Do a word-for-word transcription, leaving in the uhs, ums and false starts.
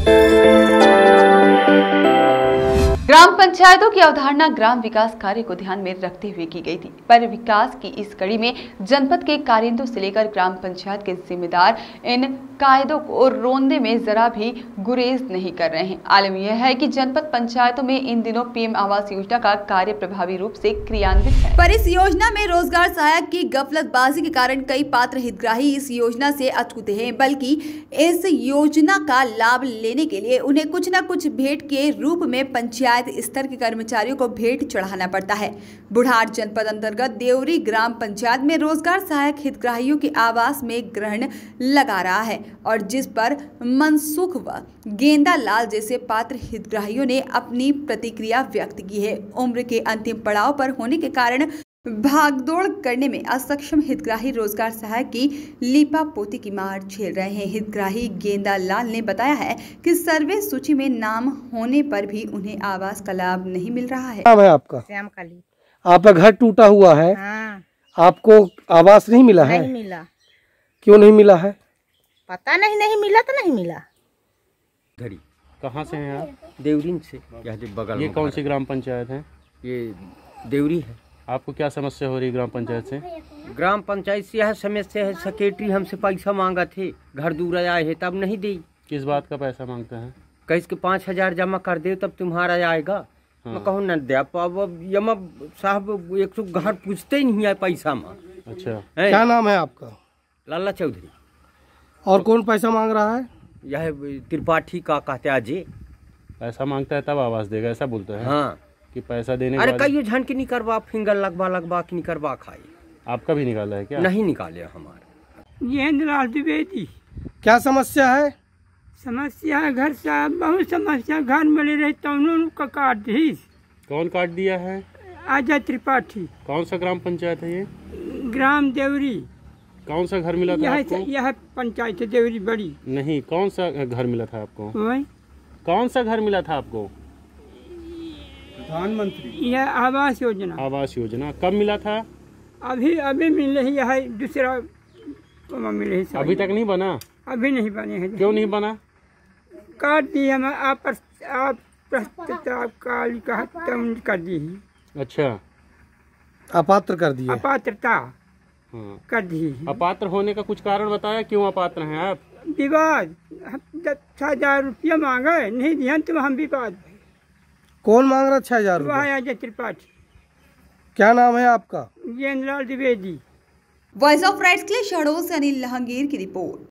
ग्राम पंचायतों की अवधारणा ग्राम विकास कार्य को ध्यान में रखते हुए की गई थी, पर विकास की इस कड़ी में जनपद के कारिंदों से लेकर ग्राम पंचायत के जिम्मेदार इन कायदों को रोंदे में जरा भी गुरेज नहीं कर रहे हैं। आलम यह है कि जनपद पंचायतों में इन दिनों पीएम आवास योजना का कार्य प्रभावी रूप से क्रियान्वित है, पर इस योजना में रोजगार सहायक की गफलतबाजी के कारण कई पात्र हितग्राही इस योजना से अछूते हैं, बल्कि इस योजना का लाभ लेने के लिए उन्हें कुछ न कुछ भेंट के रूप में पंचायत स्तर के कर्मचारियों को भेंट चढ़ाना पड़ता है। बुढ़ार जनपद अंतर्गत देवरी ग्राम पंचायत में रोजगार सहायक हितग्राहियों के आवास में ग्रहण लगा रहा है और जिस पर मनसुख व गेंदा लाल जैसे पात्र हितग्राहियों ने अपनी प्रतिक्रिया व्यक्त की है। उम्र के अंतिम पड़ाव पर होने के कारण भागदौड़ करने में असक्षम हितग्राही रोजगार सहायक की लीपा पोती की मार झेल रहे हैं। हितग्राही गेंदा लाल ने बताया है कि सर्वे सूची में नाम होने पर भी उन्हें आवास का लाभ नहीं मिल रहा है। नाम है आपका? श्याम काली। आपका घर टूटा हुआ है। हाँ। आपको आवास नहीं मिला है? नहीं मिला। क्यों नहीं मिला है? पता नहीं, नहीं मिला तो नहीं मिला। धरी। कहाँ से हैं आप? देवरी से। यह बगल। ये कौन सी ग्राम पंचायत है? ये देवरी है। आपको क्या समस्या हो रही है ग्राम पंचायत से? ग्राम पंचायत से यह समस्या है, सेक्रेटरी हमसे पैसा मांगा थे, घर दूर आए है तब नहीं दी। किस बात का पैसा मांगते हैं? कैसे के पाँच हजार जमा कर दे तब तुम्हारा आएगा। हाँ। मैं कहूँ न दे पाब यमा साहब एक सौ घर पूछते ही नहीं है पैसा में। अच्छा, क्या नाम है आपका? लाला चौधरी। और कौन पैसा मांग रहा है? यह त्रिपाठी का कहते अजय। पैसा मांगता है तब आवास देगा, ऐसा बोलते हैं? हाँ, कि पैसा देने अरे कई झन की नहीं करवा, फिंगर लगवा लगवा की नहीं करवा खाए। आपका भी निकाला है क्या? नहीं निकाले हमारा। गेंद लाल द्विवेदी। क्या समस्या है? समस्या है घर साहब, बहुत समस्या। घर मिले रहे तो का काट दी। कौन काट दिया है? अजय त्रिपाठी। कौन सा ग्राम पंचायत है ये? ग्राम देवरी। कौन सा घर मिला था आपको? यह पंचायत है देवरी बड़ी। नहीं, कौन सा घर मिला था आपको? वही। कौन सा घर मिला था आपको? प्रधानमंत्री। यह आवास योजना। आवास योजना कब मिला था? अभी अभी मिल रही है, दूसरा मिल रही। अभी तक नहीं बना? अभी नहीं बने हैं। क्यों नहीं बना? काट दी हम आप आप काली का कर दी। अच्छा, अपात्र कर दिया। अपात्रता हाँ कर दी। अपात्र होने का कुछ कारण बताया, क्यों अपात्र हैं आप? विवाद, दस हजार रुपया मांगा है, नहीं दिया तो हम विवाद। कौन मांग रहा? छह हजार रुपया। अजय त्रिपाठी। क्या नाम है आपका? Gend Lal Dwivedi. Voice of rights के लिए शहडोल से अनिल लहंगीर की रिपोर्ट।